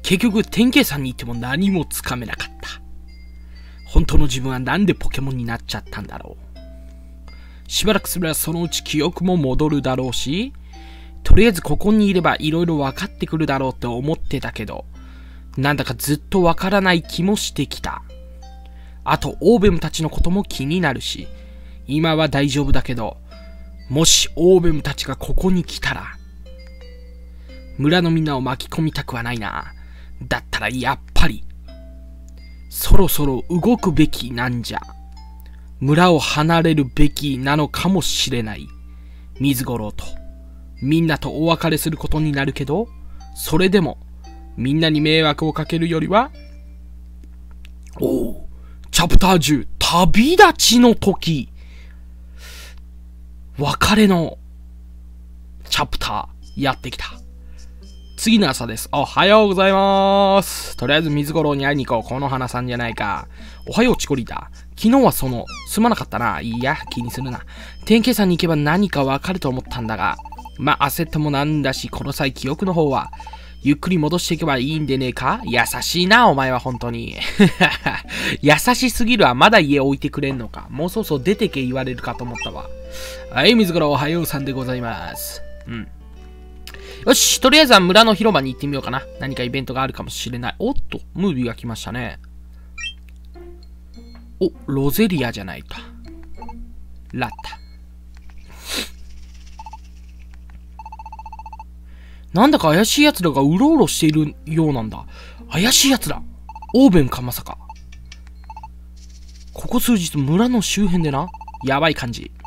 結局、天慶さんに行っても何もつかめなかった。本当の自分はなんでポケモンになっちゃったんだろう。しばらくすればそのうち記憶も戻るだろうし、とりあえずここにいれば色々分かってくるだろうって思ってたけど、なんだかずっと分からない気もしてきた。あと、オーベムたちのことも気になるし、今は大丈夫だけど、もしオーベムたちがここに来たら、村のみんなを巻き込みたくはないな。だったらやっぱり、そろそろ動くべきなんじゃ。村を離れるべきなのかもしれない。水五郎と、みんなとお別れすることになるけど、それでも、みんなに迷惑をかけるよりは、おう、チャプター10、旅立ちの時。別れの、チャプター、やってきた。次の朝です。おはようございます。とりあえず水五郎に会いに行こう。この花さんじゃないか。おはようチコリータ。昨日はすまなかったな。いや、気にするな。天慶さんに行けば何かわかると思ったんだが。まあ、焦ってもなんだし、この際記憶の方は、ゆっくり戻していけばいいんでねえか。優しいな、お前は本当に。優しすぎるわ。まだ家置いてくれんのか。もうそろそろ出てけ言われるかと思ったわ。はい、水五郎おはようさんでございます。うん。よし、とりあえずは村の広場に行ってみようかな。何かイベントがあるかもしれない。おっと、ムービーが来ましたね。お、ロゼリアじゃないか。ラッタ。なんだか怪しい奴らがうろうろしているようなんだ。怪しい奴ら。オーベンかまさか。ここ数日村の周辺でな。やばい感じ。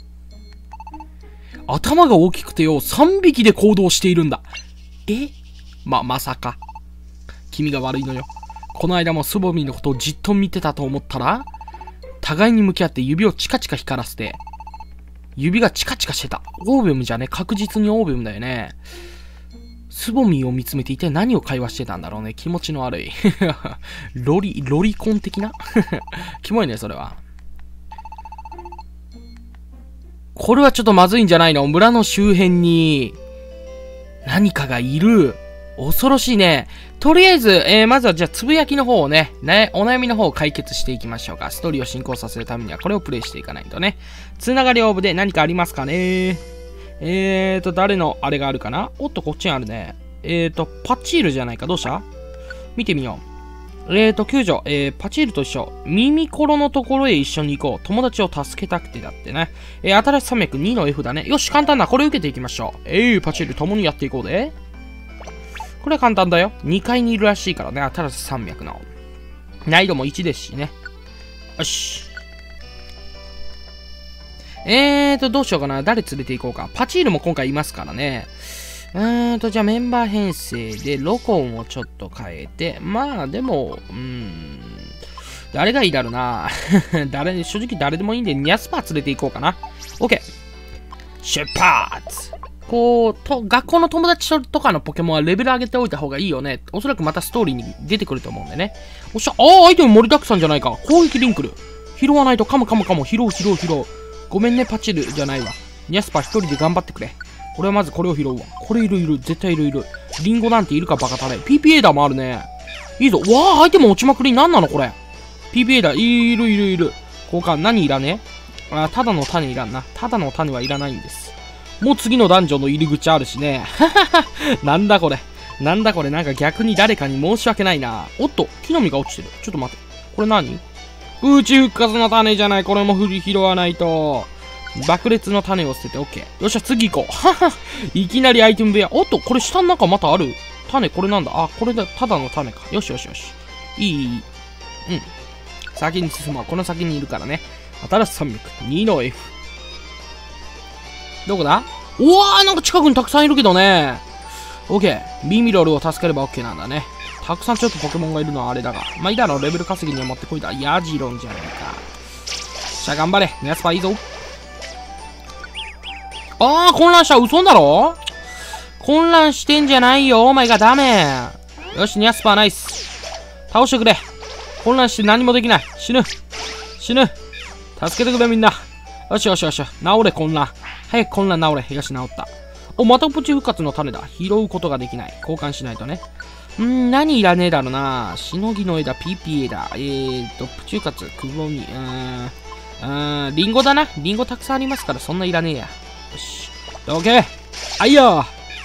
頭が大きくてよ、3匹で行動しているんだ。まさか。君が悪いのよ。この間もスボミーのことをじっと見てたと思ったら、互いに向き合って指をチカチカ光らせて、指がチカチカしてた。オーベムじゃね、確実にオーベムだよね。スボミーを見つめていて何を会話してたんだろうね。気持ちの悪い。ロリコン的なキモいね、それは。これはちょっとまずいんじゃないの？村の周辺に何かがいる。恐ろしいね。とりあえず、まずはじゃあつぶやきの方をね、お悩みの方を解決していきましょうか。ストーリーを進行させるためにはこれをプレイしていかないとね。つながりオーブで何かありますかね。誰のあれがあるかな。おっと、こっちにあるね。パチールじゃないか。どうした？見てみよう。救助、パチールと一緒。ミミコロのところへ一緒に行こう。友達を助けたくてだってね。新しい山脈2の F だね。よし、簡単だ。これ受けていきましょう。パチール共にやっていこうで。これは簡単だよ。2階にいるらしいからね。新しい山脈の。難易度も1ですしね。よし。どうしようかな。誰連れて行こうか。パチールも今回いますからね。じゃあメンバー編成でロコンをちょっと変えて、まあでも、誰がいいだろうな。正直誰でもいいんで、ニャスパー連れて行こうかな。OK。出発！学校の友達とかのポケモンはレベル上げておいた方がいいよね。おそらくまたストーリーに出てくると思うんでね。おっしゃ、アイテム盛りだくさんじゃないか。攻撃リンクル。拾わないとカム。拾う。ごめんね、パチルじゃないわ。ニャスパー一人で頑張ってくれ。俺はまずこれを拾うわ。これいる。絶対いる。リンゴなんているかバカタレ。PPA ダもあるね。いいぞ。わあ、アイテム落ちまくり。なんなのこれ。PPA ダ、いる。交換、何いらねえ？ただの種いらんな。ただの種はいらないんです。もう次のダンジョンの入り口あるしね。なんだこれ。なんか逆に誰かに申し訳ないな。おっと、木の実が落ちてる。ちょっと待って。これ何？宇宙復活の種じゃない。これも拾わないと。爆裂の種を捨てて OK。よっしゃ、次行こう。はは。いきなりアイテム部屋。おっと、これ下の中またある。種、これなんだ。これだ。ただの種か。よし。いい。先に進もう。この先にいるからね。新しい山脈。2の F。どこだ？うわー、なんか近くにたくさんいるけどね。OK。ビミロルを助ければ OK なんだね。たくさんちょっとポケモンがいるのはあれだが。まあいいだろう。レベル稼ぎには持ってこいだ。ヤジロンじゃないか。さあ、頑張れ。ニャスパーいいぞ。混乱した。嘘だろ？混乱してんじゃないよ。お前がダメ。よし、ニャスパーナイス。倒してくれ。混乱して何もできない。死ぬ。助けてくれみんな。よし。治れ混乱。早く混乱治れ。よし、治った。またプチ復活の種だ。拾うことができない。交換しないとね。 何いらねえだろうな。しのぎの枝、PPA だ。プチューカツ、くぼみ、リンゴだな。リンゴたくさんありますから、そんないらねえや。よし。オッケー。あいよ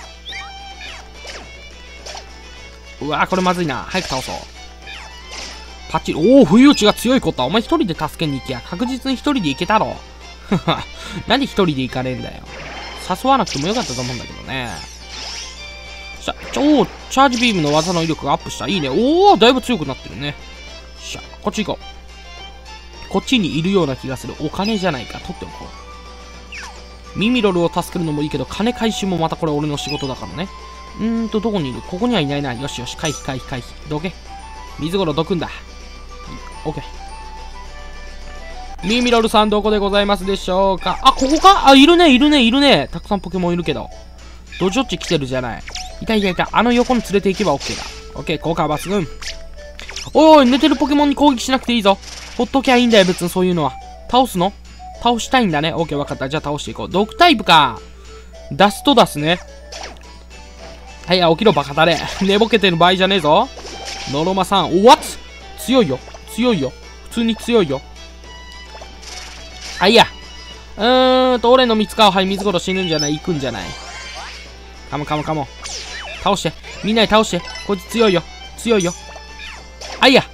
うわー、これまずいな。早く倒そう。パチリ。おお、冬打ちが強いことは、お前一人で助けに行きゃ、確実に一人で行けたろ。なんで一人で行かねえんだよ。誘わなくてもよかったと思うんだけどね。チャージビームの技の威力がアップした。いいね。おお、だいぶ強くなってるね。こっち行こう。こっちにいるような気がする。お金じゃないか。取っておこう。ミミロルを助けるのもいいけど、金回収もまたこれ俺の仕事だからね。どこにいる？ここにはいないな。よしよし、回避。どけ。水頃どくんだ。オッケー。ミミロルさんどこでございますでしょうか？あ、ここか？あ、いるね。たくさんポケモンいるけど。ドジョッチ来てるじゃない。いた。あの横に連れて行けばオッケーだ。オッケー、効果は抜群。おい、寝てるポケモンに攻撃しなくていいぞ。ほっときゃいいんだよ、別にそういうのは。倒すの？倒したいんだね。オッケー、わかった。じゃあ倒していこう。毒タイプか。ダストダスね。はい、起きろ、バカだれ。寝ぼけてる場合じゃねえぞ。ノロマさん、what？ 強いよ。普通に強いよ。あ、いや。俺の三つか。はい、水頃死ぬんじゃない？行くんじゃない？カモ。倒して。みんなに倒して。こいつ強いよ。あ、いや。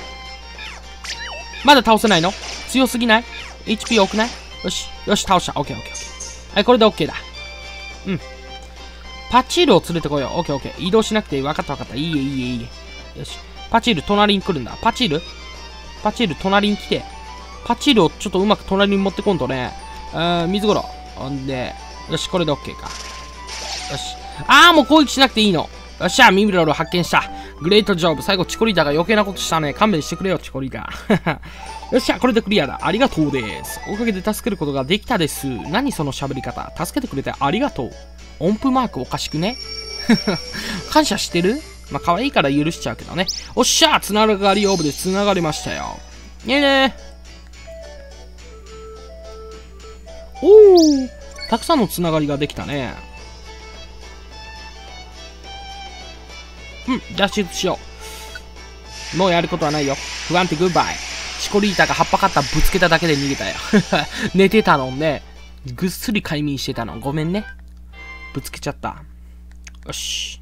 まだ倒せないの？強すぎない？ HP 多くない？よし、倒した。オッケー。はい、これでオッケーだ。パチールを連れてこよう。オッケー。移動しなくていい。わかった。いいえ。よし。パチール隣に来るんだ。パチール隣に来て。パチールをちょっとうまく隣に持ってこんとね。水頃。ほんで、よし、これでオッケーか。よし。もう攻撃しなくていいの。よっしゃ、ミミロルを発見した。グレートジョブ。最後、チコリータが余計なことしたね。勘弁してくれよ、チコリータ。よっしゃ、これでクリアだ。ありがとうです。おかげで助けることができたです。何その喋り方。助けてくれてありがとう。音符マークおかしくね？感謝してる？まあ、可愛いから許しちゃうけどね。おっしゃ、つながりオーブでつながりましたよ。ねおー、たくさんのつながりができたね。脱出しよう。もうやることはないよ。不安定グッバイ。チコリータが葉っぱカッターぶつけただけで逃げたよ。寝てたのね。ぐっすり快眠してたの。ごめんね。ぶつけちゃった。よし。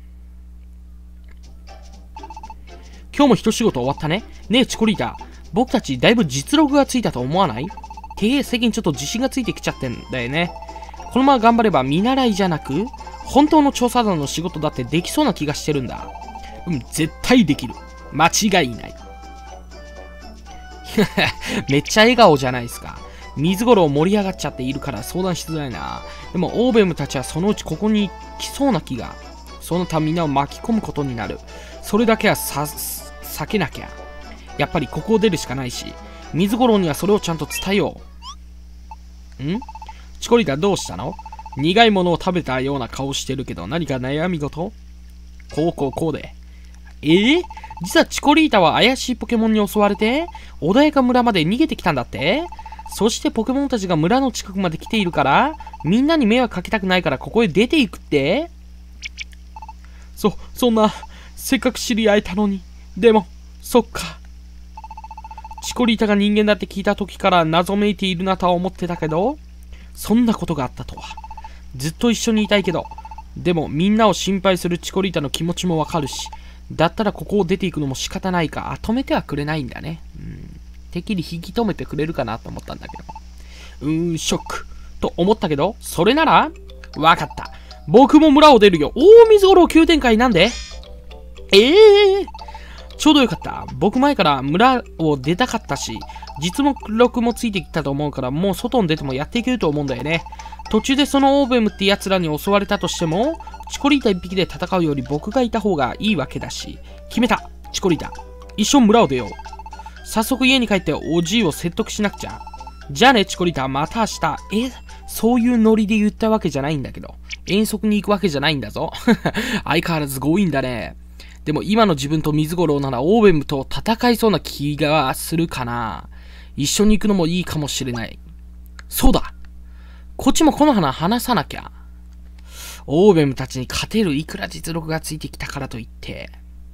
今日も一仕事終わったね。ねえ、チコリータ。僕たちだいぶ実力がついたと思わない？経営責任ちょっと自信がついてきちゃってんだよね。このまま頑張れば見習いじゃなく、本当の調査団の仕事だってできそうな気がしてるんだ。絶対できる。間違いない。めっちゃ笑顔じゃないですか。水頃盛り上がっちゃっているから相談しづらいな。でもオーベムたちはそのうちここに来そうな気が。その他みんなを巻き込むことになる。それだけは避けなきゃ。やっぱりここを出るしかないし、水頃にはそれをちゃんと伝えよう。チコリタどうしたの？苦いものを食べたような顔してるけど何か悩み事？こうで。実はチコリータは怪しいポケモンに襲われて、穏やか村まで逃げてきたんだって？そしてポケモンたちが村の近くまで来ているから、みんなに迷惑かけたくないからここへ出ていくって？そんな、せっかく知り合えたのに。でも、そっか。チコリータが人間だって聞いた時から謎めいているなとは思ってたけど、そんなことがあったとは。ずっと一緒にいたいけど、でもみんなを心配するチコリータの気持ちもわかるし、だったらここを出ていくのも仕方ないか。止めてはくれないんだね。てっきり引き止めてくれるかなと思ったんだけど。ショック。と思ったけど、それならわかった。僕も村を出るよ。水頃急展開なんで？ちょうどよかった。僕前から村を出たかったし、実力もついてきたと思うから、もう外に出てもやっていけると思うんだよね。途中でそのオーベムって奴らに襲われたとしても、チコリータ一匹で戦うより僕がいた方がいいわけだし、決めた。チコリータ。一緒に村を出よう。早速家に帰っておじいを説得しなくちゃ。じゃあね、チコリータ。また明日。そういうノリで言ったわけじゃないんだけど。遠足に行くわけじゃないんだぞ。相変わらず強引だね。でも今の自分と水五郎ならオーベムと戦いそうな気がするかな。一緒に行くのもいいかもしれない。そうだ。こっちもこの花話さなきゃ。オーベムたちに勝てるいくら実力がついてきたからといって。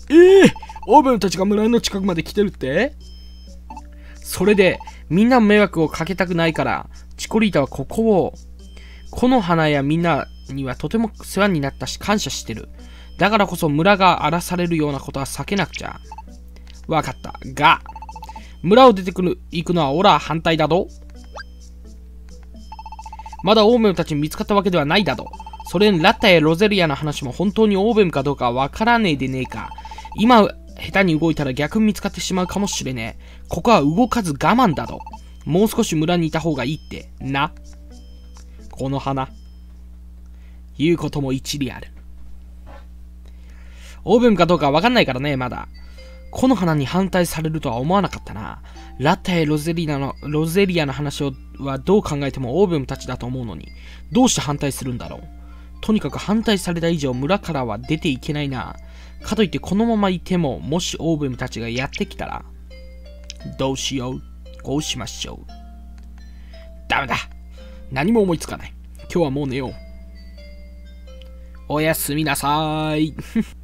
オーブンたちが村の近くまで来てるって？それで、みんな迷惑をかけたくないから、チコリータはこの花やみんなにはとても世話になったし感謝してる。だからこそ村が荒らされるようなことは避けなくちゃ。わかった。が、村を出て行くのはオラ反対だど。まだオーベムたちに見つかったわけではないだど。それにラッタやロゼリアの話も本当にオーベムかどうかわからねえでねえか。今、下手に動いたら逆に見つかってしまうかもしれねえ。ここは動かず我慢だど。もう少し村にいた方がいいって。な。この花。言うことも一理ある。オーベムかどうかわかんないからね、まだ。この花に反対されるとは思わなかったな。ラッタやロゼリアの話はどう考えてもオーベムたちだと思うのに、どうして反対するんだろう。とにかく反対された以上村からは出ていけないな。かといってこのままいても、もしオーベムたちがやってきたら、どうしよう。こうしましょう。ダメだ。何も思いつかない。今日はもう寝よう。おやすみなさーい。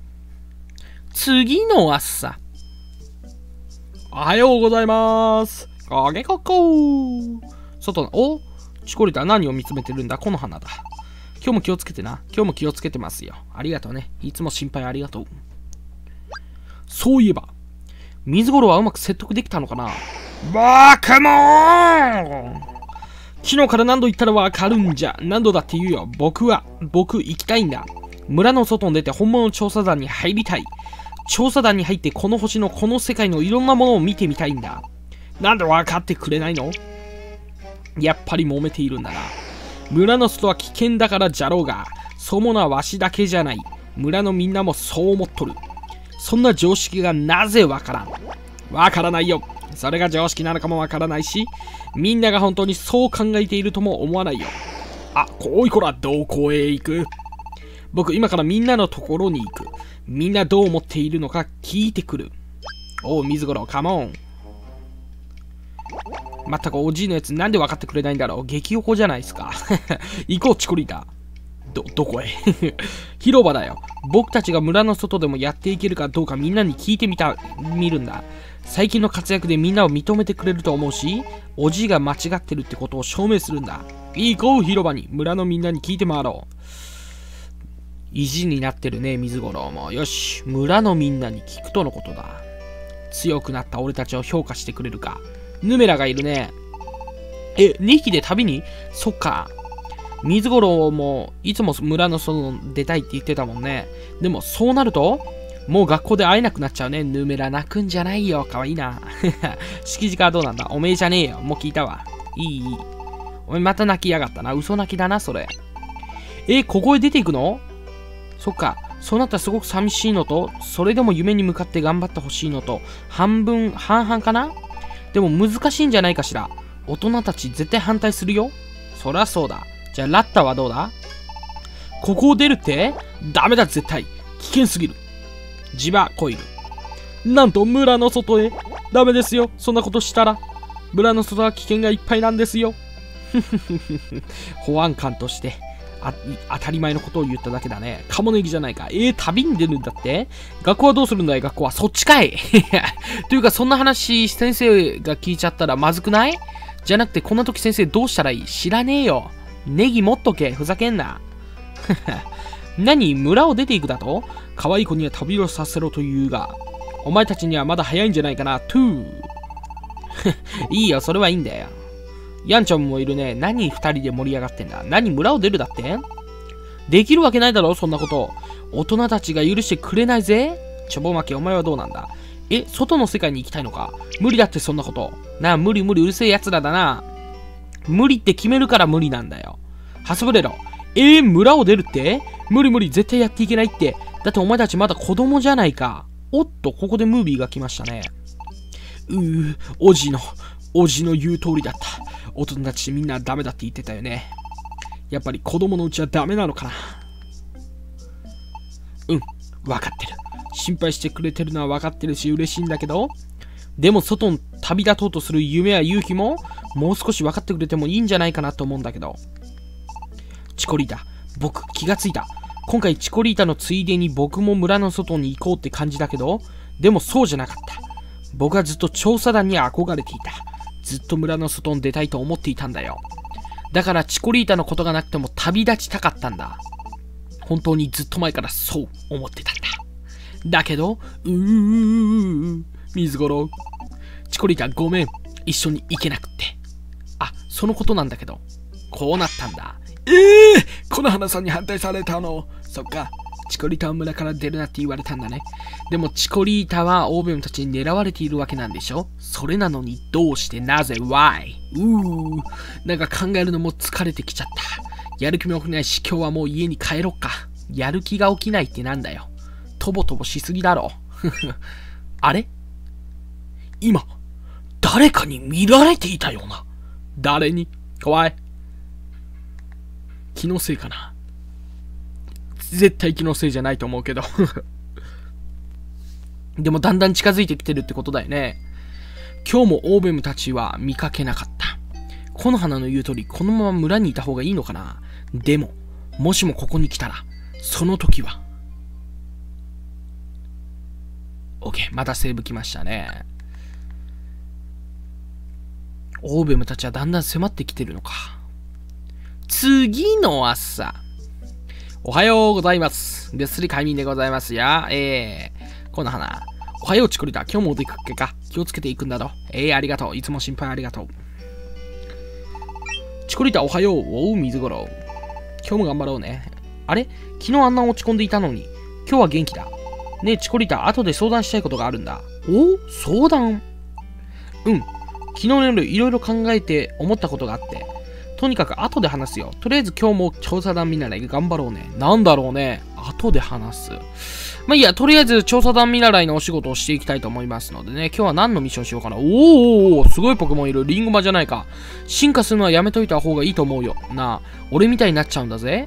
次の朝。おはようございます。こげここー。チコリタ何を見つめてるんだ？この花だ。今日も気をつけてな。今日も気をつけてますよ。ありがとうね。いつも心配ありがとう。そういえば、水頃はうまく説得できたのかな？僕も昨日から何度言ったらわかるんじゃ。何度だって言うよ。僕行きたいんだ。村の外に出て本物の調査団に入りたい。調査団に入ってこの星のこの世界のいろんなものを見てみたいんだ。なんで分かってくれないの？やっぱり揉めているんだな。村の外は危険だからじゃろうが、そう思うのはわしだけじゃない。村のみんなもそう思っとる。そんな常識がなぜわからん？わからないよ。それが常識なのかもわからないし、みんなが本当にそう考えているとも思わないよ。おいこら、どこへ行く？僕今からみんなのところに行く。みんなどう思っているのか聞いてくる。おう、水五郎、カモン。まったくおじいのやつなんで分かってくれないんだろう。激横じゃないですか。行こう、チコリータ。どこへ？広場だよ。僕たちが村の外でもやっていけるかどうかみんなに聞いてみるんだ。最近の活躍でみんなを認めてくれると思うし、おじいが間違ってるってことを証明するんだ。行こう、広場に。村のみんなに聞いて回ろう。意地になってるね、水五郎も。よし、村のみんなに聞くとのことだ。強くなった俺たちを評価してくれるか。ヌメラがいるね。2匹で旅に？そっか。水五郎もいつも村の外に出たいって言ってたもんね。でもそうなると、もう学校で会えなくなっちゃうね。ヌメラ泣くんじゃないよ。かわいいな。敷地かどうなんだ？おめえじゃねえよ。もう聞いたわ。いい。お前また泣きやがったな。嘘泣きだな、それ。ここへ出ていくの？そっか。そうなったらすごく寂しいのと、それでも夢に向かって頑張ってほしいのと、半々かな？でも難しいんじゃないかしら。大人たち絶対反対するよ。そりゃそうだ。じゃあラッタはどうだ？ここを出るって？ダメだ絶対。危険すぎる。ジバコイル。なんと村の外へ。ダメですよ。そんなことしたら。村の外は危険がいっぱいなんですよ。保安官として。当たり前のことを言っただけだね。カモネギじゃないか。旅に出るんだって？学校はどうするんだい？学校はそっちかい。というか、そんな話、先生が聞いちゃったらまずくない？じゃなくて、こんな時先生どうしたらいい？知らねえよ。ネギ持っとけ。ふざけんな。何？村を出ていくだと？可愛い子には旅をさせろと言うが、お前たちにはまだ早いんじゃないかな。いいよ、それはいいんだよ。ヤンちゃんもいるね。何二人で盛り上がってんだ。何村を出るだって？できるわけないだろ、そんなこと。大人たちが許してくれないぜ。ちょぼまき、お前はどうなんだ？外の世界に行きたいのか？無理だってそんなこと。無理うるせえ奴らだな。無理って決めるから無理なんだよ。ハスブレロ。村を出るって？無理、絶対やっていけないって。だってお前たちまだ子供じゃないか。おっと、ここでムービーが来ましたね。おじの言う通りだった。大人たちみんなダメだって言ってたよね。やっぱり子供のうちはダメなのかな。わかってる。心配してくれてるのはわかってるし嬉しいんだけど、でも外に旅立とうとする夢や勇気ももう少し分かってくれてもいいんじゃないかなと思うんだけど。チコリータ、僕気がついた。 今回チコリータのついでに僕も村の外に行こうって感じだけど、でもそうじゃなかった。僕はずっと調査団に憧れていた。ずっと村の外に出たいと思っていたんだよ。だからチコリータのことがなくても旅立ちたかったんだ。本当にずっと前からそう思ってたんだ。だけど、水五郎。チコリータごめん。一緒に行けなくって。あ、そのことなんだけど、こうなったんだ。この花さんに反対されたの。そっか。チコリータは村から出るなって言われたんだね。でもチコリータはオーベムたちに狙われているわけなんでしょ。それなのにどうしてなぜ Why？ なんか考えるのも疲れてきちゃった。やる気も起きないし今日はもう家に帰ろっか。やる気が起きないってなんだよ。とぼとぼしすぎだろ。あれ？今、誰かに見られていたような。誰に？怖い。気のせいかな。絶対気のせいじゃないと思うけど。でもだんだん近づいてきてるってことだよね。今日もオーベムたちは見かけなかった。この花の言う通り、このまま村にいた方がいいのかな。でも、もしもここに来たら、その時は。OK、またセーブ来ましたね。オーベムたちはだんだん迫ってきてるのか。次の朝。おはようございます。ぐっすり快眠でございますよ。この花。おはようチコリータ。今日もお出かけか。気をつけていくんだろ。ありがとう。いつも心配ありがとう。チコリータおはよう。おう、水五郎。今日も頑張ろうね。あれ？昨日あんな落ち込んでいたのに。今日は元気だ。ねえ、チコリータ、後で相談したいことがあるんだ。相談？うん。昨日の夜いろいろ考えて思ったことがあって。とにかく後で話すよ。とりあえず今日も調査団見習い頑張ろうね。なんだろうね。後で話す。まあいいや、とりあえず調査団見習いのお仕事をしていきたいと思いますのでね。今日は何のミッションしようかな。すごいポケモンいる。リンゴマじゃないか。進化するのはやめといた方がいいと思うよ。なあ、俺みたいになっちゃうんだぜ。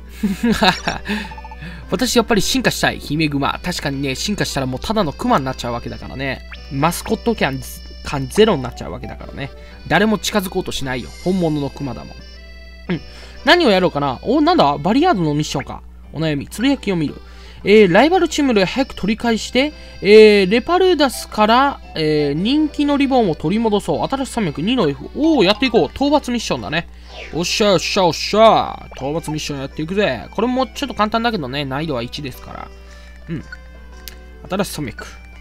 私やっぱり進化したい。姫グマ。確かにね、進化したらもうただのクマになっちゃうわけだからね。マスコット感ゼロになっちゃうわけだからね。誰も近づこうとしないよ。本物のクマだもん。何をやろうかな。なんだバリアードのミッションか。お悩み。つぶやきを見る。ライバルチームで早く取り返して、レパルダスから、人気のリボンを取り戻そう。新しい山脈2の F。やっていこう。討伐ミッションだね。おっしゃおっしゃおっしゃ。討伐ミッションやっていくぜ。これもちょっと簡単だけどね。難易度は1ですから。新しい山脈。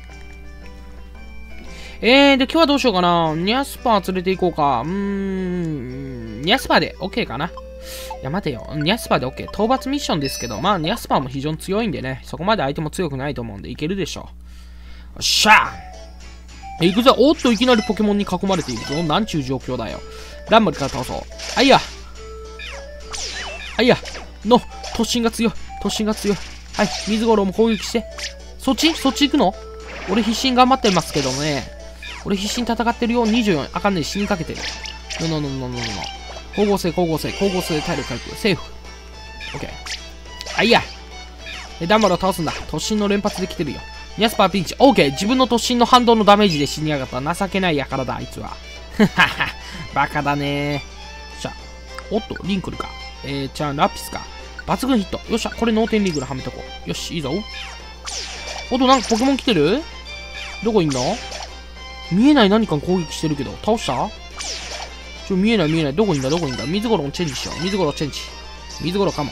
で、今日はどうしようかな。ニャスパー連れて行こうか。ニャスパーで OK かな。いや、待てよ。ニャスパーで OK。討伐ミッションですけど、まあ、ニャスパーも非常に強いんでね。そこまで相手も強くないと思うんで、いけるでしょう。よっしゃ行くぞ。おっと、いきなりポケモンに囲まれているぞ。なんちゅう状況だよ。ランマルから倒そう。あいや。突進が強い。はい、水五郎も攻撃して。そっち行くの？俺必死に頑張ってますけどね。俺必死に戦ってるよ。24。あかんねえ、死にかけてる。の。光合成、体力回復。セーフ。オッケー。あ、いいや。ダンバルを倒すんだ。突進の連発できてるよ。ニャスパーピンチ。オッケー。自分の突進の反動のダメージで死にやがった。情けないやからだ、あいつは。バカだねー。しゃ。おっと、リンクルか。じゃあ、ラピスか。抜群ヒット。よっしゃ。これ脳天リングルはめとこう。よし、いいぞ。おっと、なんかポケモン来てる？どこいんの？見えない何か攻撃してるけど。倒した？見えない。どこいんだ。水五郎チェンジしよう。水五郎カモン。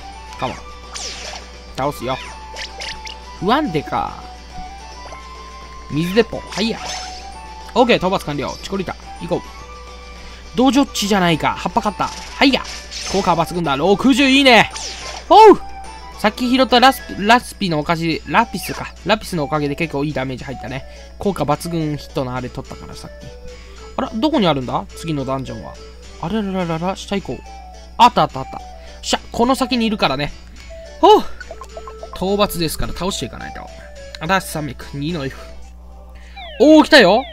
倒すよ。不安定か。水鉄砲。はいや。オッケー、討伐完了。チコリータ。行こう。ドジョッチじゃないか。葉っぱ買った。はいや。効果抜群だ。60いいね。おう！さっき拾ったラピスのおかげで結構いいダメージ入ったね。効果抜群ヒットのあれ取ったからさっき。あら、どこにあるんだ？次のダンジョンは。あらら、下行こう。あった。この先にいるからね。ほう！討伐ですから倒していかないと。新しい山脈、2の F。来たよ！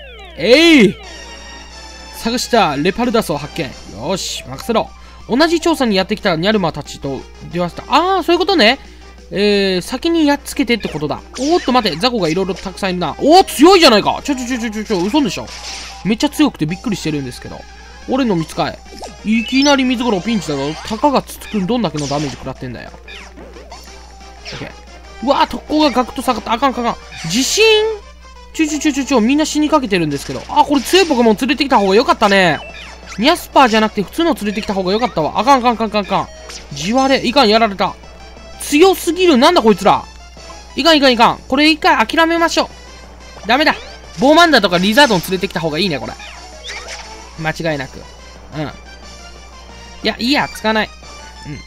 探したレパルダスを発見。よし、任せろ。同じ調査にやってきたニャルマたちと出会わせた。そういうことね。先にやっつけてってことだ。待て、ザコがいろいろたくさんいるな。強いじゃないか。嘘でしょ。めっちゃ強くてびっくりしてるんですけど。俺の見つかえ。いきなり水五郎ピンチだぞ。たかがつつくんどんだけのダメージ食らってんだよ。 ケー。うわー、特攻がガクッと下がった。あかん。地震みんな死にかけてるんですけど。あ、これ強いポケモン連れてきた方がよかったね。ニャスパーじゃなくて普通の連れてきた方がよかったわ。あかん。地割れ。いかん、やられた。強すぎる。なんだこいつら。いかん。これ一回諦めましょう。ダメだ。ボーマンダーとかリザードン連れてきた方がいいね、これ。間違いなく。うん。いや、いいや、使わない。うん。よ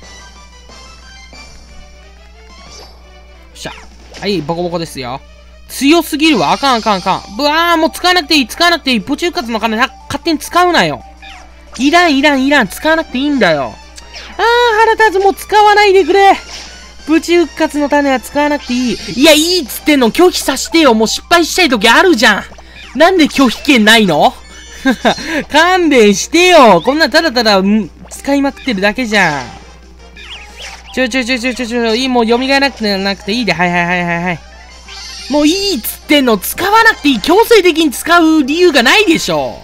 っしゃ。はい、ボコボコですよ。強すぎるわ。あかん。ぶわー、もう使わなくていい。プチューカツの金勝手に使うなよ。いらん。使わなくていいんだよ。腹立つ。もう使わないでくれ。プチ復活の種は使わなくていい。いや、いいっつってんの拒否させてよ。もう失敗したい時あるじゃん。なんで拒否権ないの勘弁してよ。こんなただ使いまくってるだけじゃん。いい、もう蘇らなくていいで。はい。もういいっつってんの。使わなくていい。強制的に使う理由がないでしょ。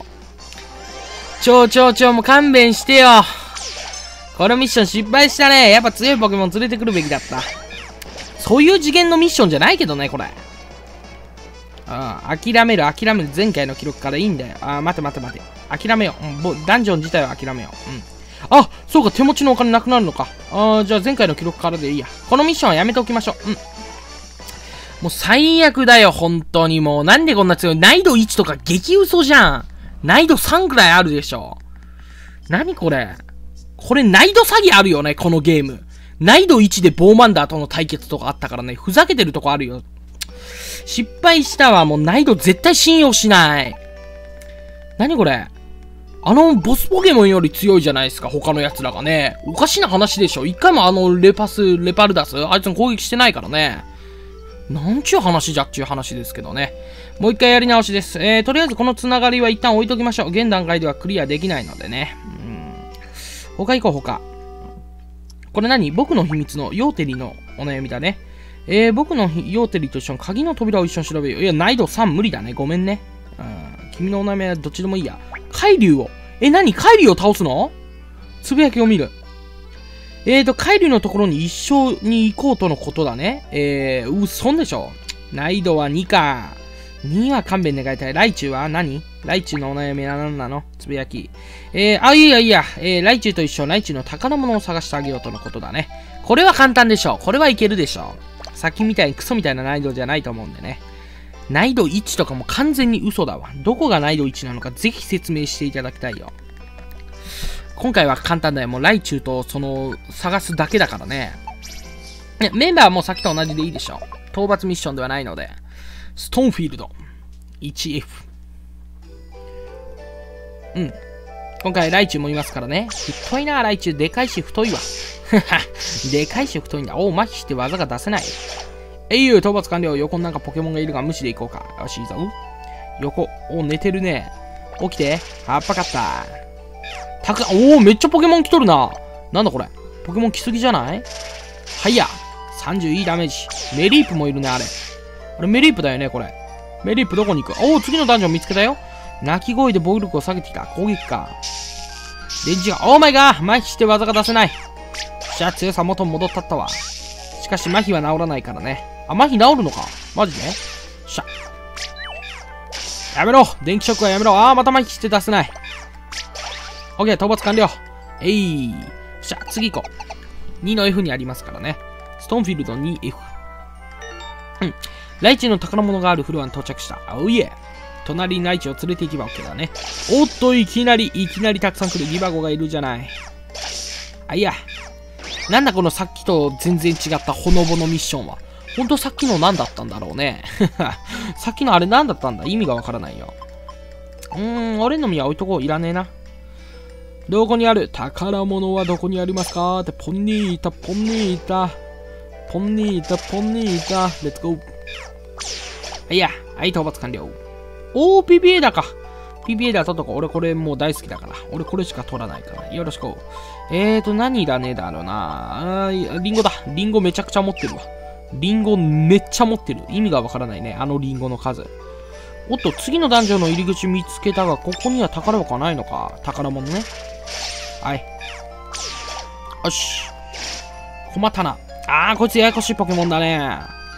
もう勘弁してよ。このミッション失敗したね。やっぱ強いポケモン連れてくるべきだった。そういう次元のミッションじゃないけどね、これ。諦める。前回の記録からいいんだよ。待て。諦めよう。ダンジョン自体は諦めよう。あ、そうか、手持ちのお金なくなるのか。じゃあ前回の記録からでいいや。このミッションはやめておきましょう。もう最悪だよ、本当にもう。なんでこんな強い。難易度1とか激嘘じゃん。難易度3くらいあるでしょ。何これ。これ難易度詐欺あるよね、このゲーム。難易度1でボーマンダーとの対決とかあったからね、ふざけてるとこあるよ。失敗したわ、もう難易度絶対信用しない。何これ。ボスポケモンより強いじゃないですか、他の奴らがね。おかしな話でしょ。一回もレパルダス、あいつの攻撃してないからね。なんちゅう話じゃっちゅう話ですけどね。もう一回やり直しです。とりあえずこのつながりは一旦置いときましょう。現段階ではクリアできないのでね。他行こう、他。これ何？僕の秘密のヨーテリのお悩みだね。僕のヨーテリと一緒に鍵の扉を一緒に調べよう。いや、難易度3無理だね。ごめんね。君のお悩みはどっちでもいいや。海竜を。何？海竜を倒すの？つぶやきを見る。海竜のところに一緒に行こうとのことだね。嘘でしょ。難易度は2か。2は勘弁願いたい。ライチュウは何？ライチュウのお悩みは何なの？つぶやき。いいや。ライチュウと一緒、ライチュウの宝物を探してあげようとのことだね。これは簡単でしょ。これはいけるでしょ。さっきみたいにクソみたいな難易度じゃないと思うんでね。難易度1とかも完全に嘘だわ。どこが難易度1なのかぜひ説明していただきたいよ。今回は簡単だよ。もうライチュウと探すだけだからね。メンバーはもうさっきと同じでいいでしょ。討伐ミッションではないので。ストーンフィールド 1F。今回ライチュウもいますからね。太いな、ライチュウ。でかいし太いわ。でかいし太いんだ。麻痺して技が出せない。討伐完了。横になんかポケモンがいるが無視でいこうか。よし、いいぞ。横。寝てるね。起きて。はっぱかった。めっちゃポケモン来とるな。なんだこれ。ポケモン来すぎじゃない？はいや。30いいダメージ。メリープもいるね、あれ。あれメリープだよね、これ。メリープどこに行く？次のダンジョン見つけたよ。鳴き声で防御力を下げてきた。攻撃か。レンジが、オーマイガー！麻痺して技が出せない。じゃあ強さ元に戻ったったわ。しかし麻痺は治らないからね。麻痺治るのか？マジで？しゃ。やめろ！電気ショックはやめろ！また麻痺して出せない。オッケー、討伐完了。しゃ、次行こう。2の F にありますからね。ストーンフィールド 2F。ライチュウの宝物があるフロアに到着した。いえ。隣にライチュウを連れて行けば OK だね。おっと、いきなりたくさん来るギバゴがいるじゃない。いや。なんだこのさっきと全然違ったほのぼのミッションは。ほんとさっきの何だったんだろうね。さっきのあれ何だったんだ？意味がわからないよ。俺の実は置いとこう。いらねえな。どこにある？宝物はどこにありますか？って、ポニータ。レッツゴー。いや、討伐完了。PPA だか。PPA だととか、俺これもう大好きだから。俺これしか取らないから。よろしく。何いらねえだろうな。リンゴだ。リンゴめちゃくちゃ持ってるわ。リンゴめっちゃ持ってる。意味がわからないね。リンゴの数。おっと、次のダンジョンの入り口見つけたが、ここには宝箱ないのか。宝物ね。はい。よし。小股な。 あー、こいつややこしいポケモンだね。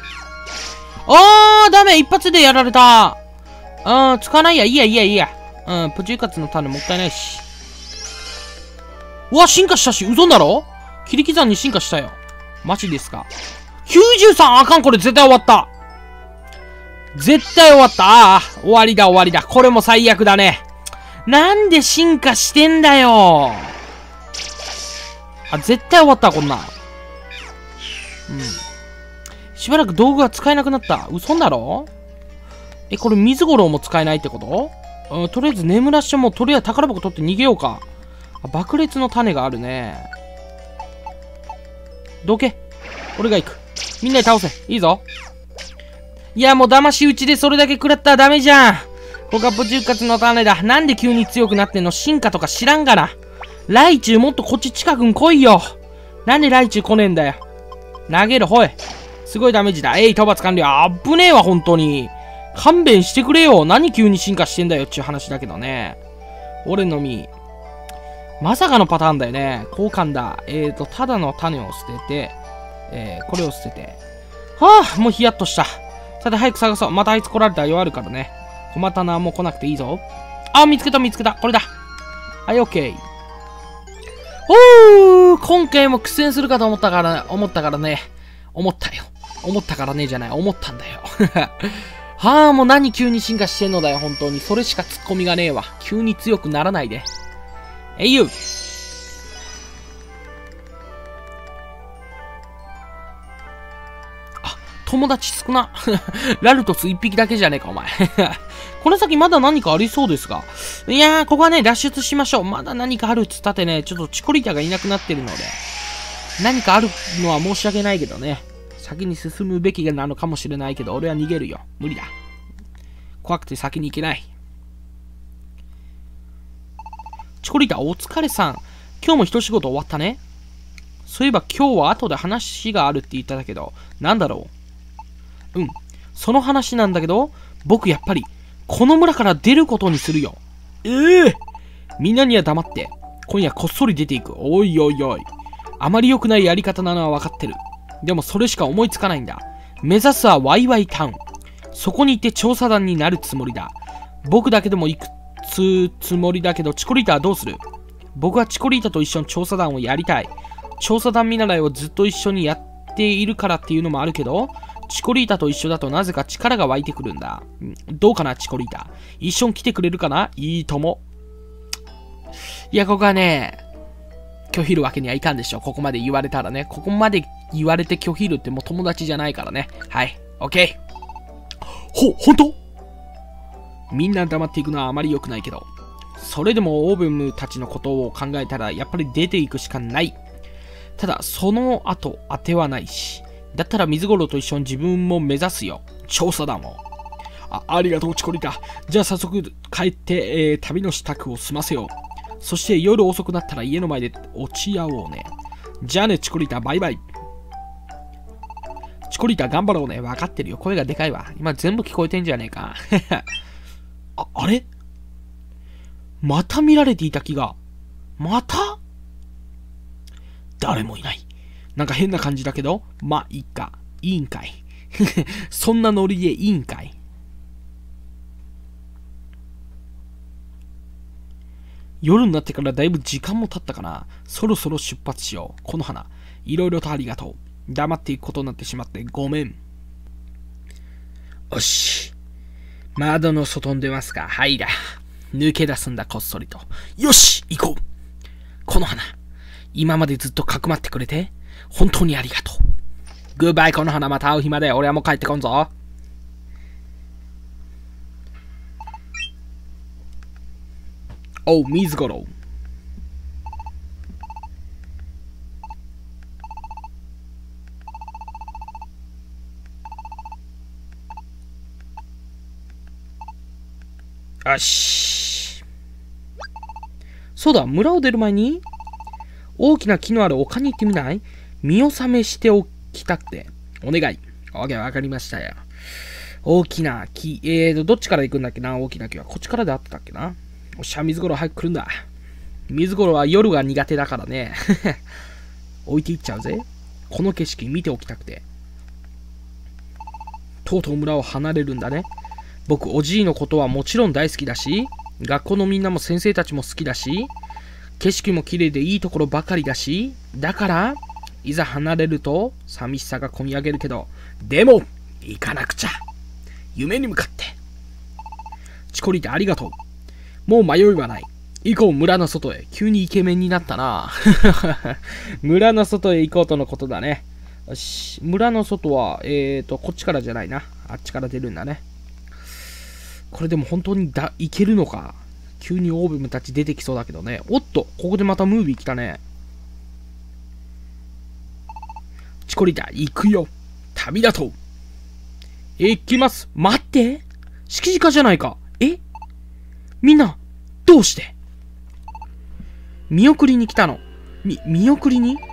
ダメ、一発でやられた。使わないや、いいや。プチューカツの種もったいないし。うわ、進化したし、嘘だろ？切り刻んに進化したよ。マジですか？ 93！ あかん、これ絶対終わった。絶対終わった。終わりだ。これも最悪だね。なんで進化してんだよ。絶対終わった、こんなん。しばらく道具が使えなくなった。嘘だろ？これ水五郎も使えないってこと？とりあえず眠らしても、とりあえず宝箱取って逃げようか。爆裂の種があるね。どけ。俺が行く。みんなで倒せ。いいぞ。いや、もう騙し討ちでそれだけ食らったらダメじゃん。ここがプチューカツの種だ。なんで急に強くなってんの？進化とか知らんがな。ライチュウもっとこっち近くに来いよ。なんでライチュウ来ねえんだよ。投げる、ほい。すごいダメージだ。討伐完了。あっぶねえわ、本当に。勘弁してくれよ。何急に進化してんだよっていう話だけどね。俺のみ。まさかのパターンだよね。交換だ。ただの種を捨てて、これを捨てて。はあ、もうヒヤッとした。さて、早く探そう。またあいつ来られたら弱るからね。小股な、もう来なくていいぞ。あ、見つけた。これだ。はい、オッケー。今回も苦戦するかと思ったからね。思ったからねじゃない。思ったんだよ。はあ、もう何急に進化してんのだよ、本当に。それしかツッコミがねえわ。急に強くならないで。友達少な。ラルトス一匹だけじゃねえか、お前。この先まだ何かありそうですが。いやー、ここはね、脱出しましょう。まだ何かあるっつったってね、ちょっとチコリータがいなくなってるので。何かあるのは申し訳ないけどね。先に進むべきなのかもしれないけど、俺は逃げるよ。無理だ。怖くて先に行けない。チコリータ、お疲れさん。今日も一仕事終わったね。そういえば今日は後で話があるって言ってたけど、なんだろう。その話なんだけど、僕やっぱり、この村から出ることにするよ。みんなには黙って、今夜こっそり出ていく。おい。あまり良くないやり方なのは分かってる。でもそれしか思いつかないんだ。目指すはワイワイタウン。そこに行って調査団になるつもりだ。僕だけでも行くつもりだけど、チコリータはどうする？僕はチコリータと一緒に調査団をやりたい。調査団見習いをずっと一緒にやっているからっていうのもあるけど、チコリータと一緒だとなぜか力が湧いてくるんだ。どうかな、チコリータ。一緒に来てくれるかな？いいとも。いや、ここはね、拒否るわけにはいかんでしょ。ここまで言われたらね。ここまで言われて拒否るってもう友達じゃないからね。はい。オッケー。ほんと？みんな黙っていくのはあまり良くないけど。それでもオーブムたちのことを考えたらやっぱり出ていくしかない。ただ、その後当てはないし。だったら水五郎と一緒に自分も目指すよ。調査団を。ありがとう、チコリタ。じゃあ早速帰って、旅の支度を済ませよう。そして夜遅くなったら家の前で落ち合おうね。じゃあね、チコリタ、バイバイ。チコリタ、頑張ろうね。わかってるよ。声がでかいわ。今全部聞こえてんじゃねえか。あれ？また見られていた気が。また？誰もいない。なんか変な感じだけど、まあ、いいか。いいんかい。そんなノリでいいんかい。夜になってからだいぶ時間も経ったかな。そろそろ出発しよう。この花、いろいろとありがとう。黙っていくことになってしまってごめん。よし。窓の外に出ますか。はいだ。抜け出すんだ、こっそりと。よし、行こう。この花、今までずっとかくまってくれて、本当にありがとう。グッバイ、この花、また会う日まで。俺はもう帰ってこんぞ。おう、水五郎。よし。そうだ、村を出る前に、大きな木のある丘に行ってみない？見納めしておきたくて。お願い。オッケー、わかりましたよ。大きな木。どっちから行くんだっけな、大きな木は。こっちからであってたっけな。おっしゃ、水五郎早く来るんだ。水五郎は夜が苦手だからね。置いていっちゃうぜ。 この景色見ておきたくて。とうとう村を離れるんだね。僕、おじいのことはもちろん大好きだし、学校のみんなも先生たちも好きだし、景色も綺麗でいいところばかりだし、だから、いざ離れると寂しさがこみ上げるけど、でも、行かなくちゃ。夢に向かって。チコリータありがとう。もう迷いはない。行こう、村の外へ。急にイケメンになったな。村の外へ行こうとのことだね。よし。村の外は、こっちからじゃないな。あっちから出るんだね。これでも本当に行けるのか。急にオーブムたち出てきそうだけどね。おっと、ここでまたムービー来たね。チコリータ、行くよ。旅立とう。行きます。待って。敷地下じゃないか。みんな、どうして見送りに来たの。見送りに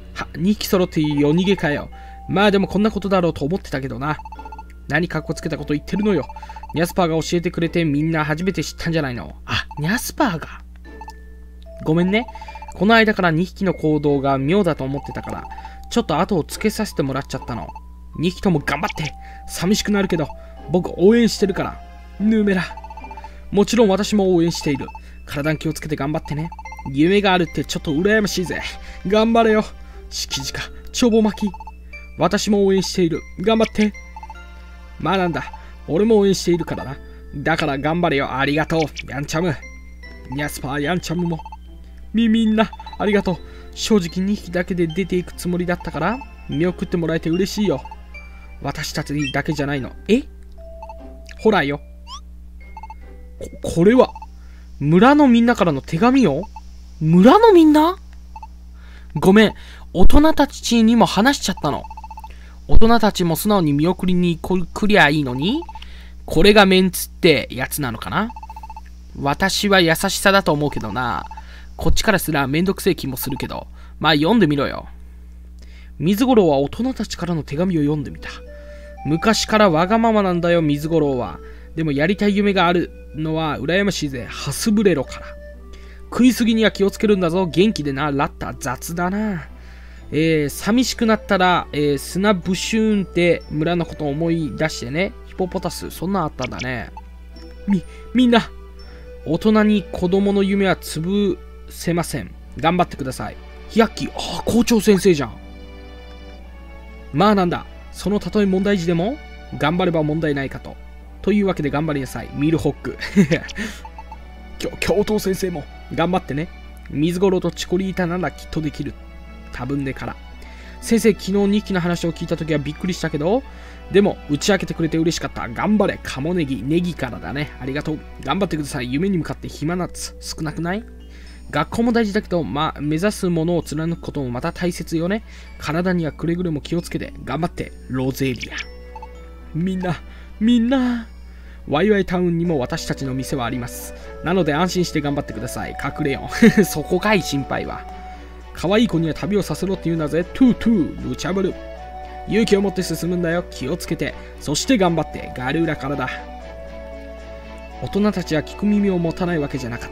2匹揃って夜逃げかよ。まあでもこんなことだろうと思ってたけどな。何かっこつけたこと言ってるのよ。ニャスパーが教えてくれてみんな初めて知ったんじゃないの。あ、ニャスパーが。ごめんね。この間から2匹の行動が妙だと思ってたから、ちょっと後をつけさせてもらっちゃったの。2匹とも頑張って。寂しくなるけど、僕応援してるから。ヌーメラ。もちろん私も応援している。体に気をつけて頑張ってね。夢があるってちょっと羨ましいぜ。頑張れよ。敷地下、ちょぼ巻き。私も応援している。頑張って。まあなんだ。俺も応援しているからな。だから頑張れよ。ありがとう。ヤンチャム。ニャスパー、ヤンチャムも。みんな、ありがとう。正直2匹だけで出ていくつもりだったから、見送ってもらえて嬉しいよ。私たちだけじゃないの。ほらよ。これは、村のみんなからの手紙よ。村のみんな？ごめん、大人たちにも話しちゃったの。大人たちも素直に見送りに来りゃいいのに、これがメンツってやつなのかな。私は優しさだと思うけどな。こっちからすらめんどくせえ気もするけど、まあ読んでみろよ。水五郎は大人たちからの手紙を読んでみた。昔からわがままなんだよ、水五郎は。でもやりたい夢があるのは羨ましいぜ。ハスブレロから。食いすぎには気をつけるんだぞ。元気でな。ラッタ、雑だな。寂しくなったら、砂ブシューンって村のことを思い出してね。ヒポポタス、そんなんあったんだね。みんな、大人に子供の夢は潰せません。頑張ってください。ヒヤッキー、校長先生じゃん。まあなんだ、そのたとえ問題児でも、頑張れば問題ないかと。というわけで頑張りなさい。ミルホック。教頭先生も頑張ってね。水五郎とチコリータならきっとできる。多分でから。先生、昨日2匹の話を聞いたときはびっくりしたけど、でも打ち明けてくれて嬉しかった。頑張れ。カモネギ、ネギからだね。ありがとう。頑張ってください。夢に向かって暇なつ少なくない？学校も大事だけど、まあ、目指すものを貫くこともまた大切よね。体にはくれぐれも気をつけて、頑張って、ロゼリア。みんな、ワイワイタウンにも私たちの店はあります。なので安心して頑張ってください。隠れよん。そこかい、心配は。可愛い子には旅をさせろって言うんだぜ。トゥートゥー、ルチャブル。勇気を持って進むんだよ。気をつけて。そして頑張って。ガルーラからだ。大人たちは聞く耳を持たないわけじゃなかった。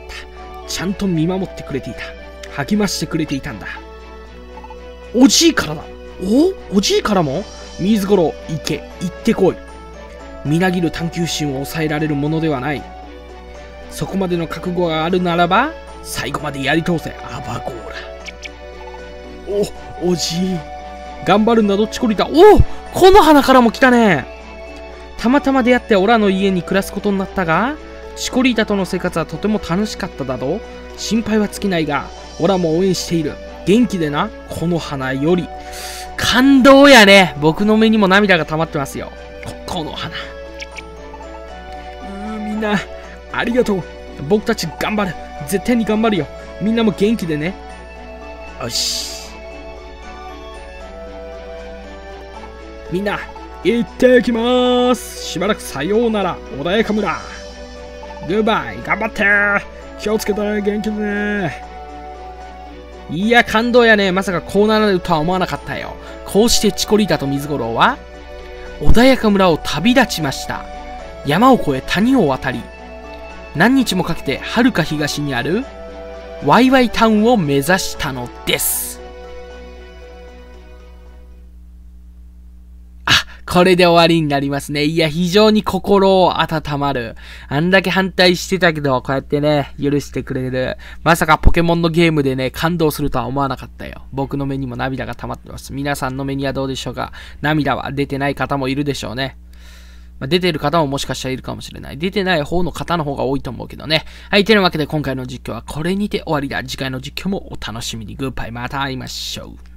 ちゃんと見守ってくれていた。励ましてくれていたんだ。おじいからだ。おじいからも？水五郎、行ってこい。みなぎる探求心を抑えられるものではない。そこまでの覚悟があるならば、最後までやり通せ、アバゴーラ。おじい。頑張るんだ、どっちこりた。この花からも来たね。たまたま出会ってオラの家に暮らすことになったが、チコリータとの生活はとても楽しかっただろう。心配は尽きないが、オラも応援している。元気でな、この花より。感動やね。僕の目にも涙が溜まってますよ。この花。みんな、ありがとう。僕たち頑張る。絶対に頑張るよ。みんなも元気でね。よし。みんな、行ってきまーす。しばらくさようなら、穏やか村。グッバイ、頑張ってー。気をつけてね、元気でね。いや、感動やね。まさかこうなるとは思わなかったよ。こうしてチコリータと水五郎は、穏やか村を旅立ちました。山を越え谷を渡り、何日もかけて遥か東にある、ワイワイタウンを目指したのです。 これで終わりになりますね。いや、非常に心を温まる。あんだけ反対してたけど、こうやってね、許してくれる。まさかポケモンのゲームでね、感動するとは思わなかったよ。僕の目にも涙が溜まってます。皆さんの目にはどうでしょうか？涙は出てない方もいるでしょうね。出てる方ももしかしたらいるかもしれない。出てない方の方の方が多いと思うけどね。はい、というわけで今回の実況はこれにて終わりだ。次回の実況もお楽しみに。グッバイ、また会いましょう。